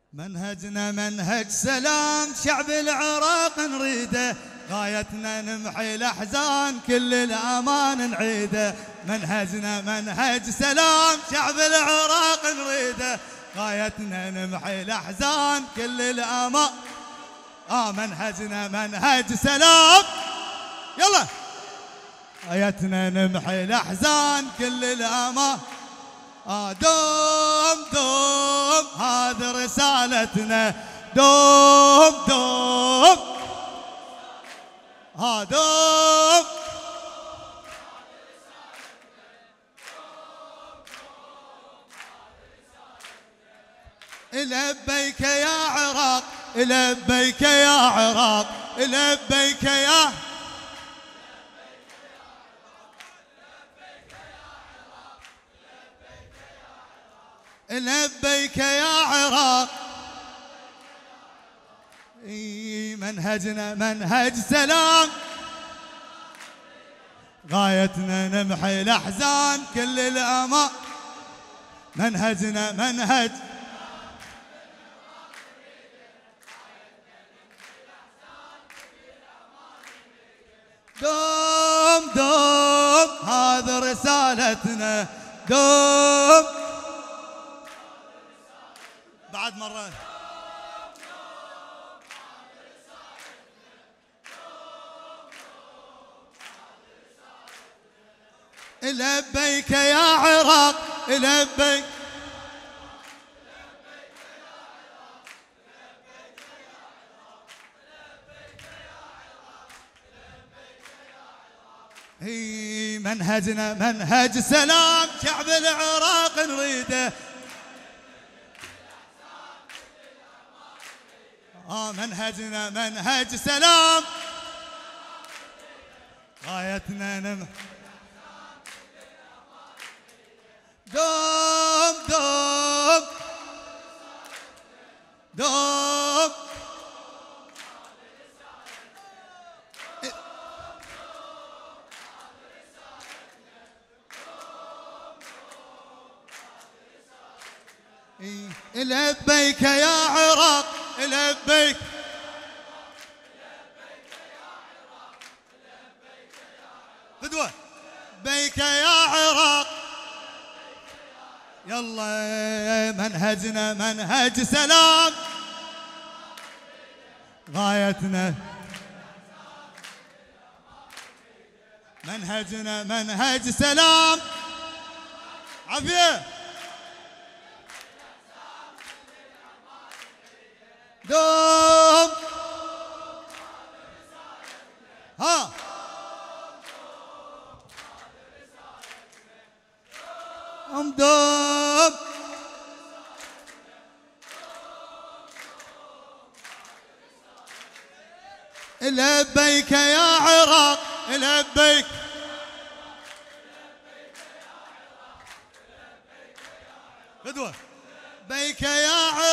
منهجنا منهج سلام، شعب العراق نريده، غايتنا نمحي الأحزان، كل الأمان نعيده. منهجنا منهج سلام، شعب العراق نريده، غايتنا نمحي الأحزان، كل الأمان. منهجنا منهج سلام، يلا غايتنا نمحي الأحزان، كل الأمان. دوم دوم هذه رسالتنا، دوم دوم دوم. لبيك يا عراق، لبيك يا عراق، لبيك يا لبيك يا عراق. منهجنا منهج سلام، غايتنا نمحي الأحزان، كل الأمان. منهجنا منهج دوم دوم هذا رسالتنا، دوم. بعد مرة لبيك يا عراق، لبيك منهجنا منهج سلام، شعب العراق نريده. منهجنا منهج سلام، غايتنا دوم دوم دوم. لبيك يا عراق، لبيك فدوة، بيك يا عراق. يلا منهجنا منهج سلام، غايتنا منهجنا منهج سلام. عافية دوم دوم. لبيك يا عراق، لبيك فدوة، بيك يا عراق.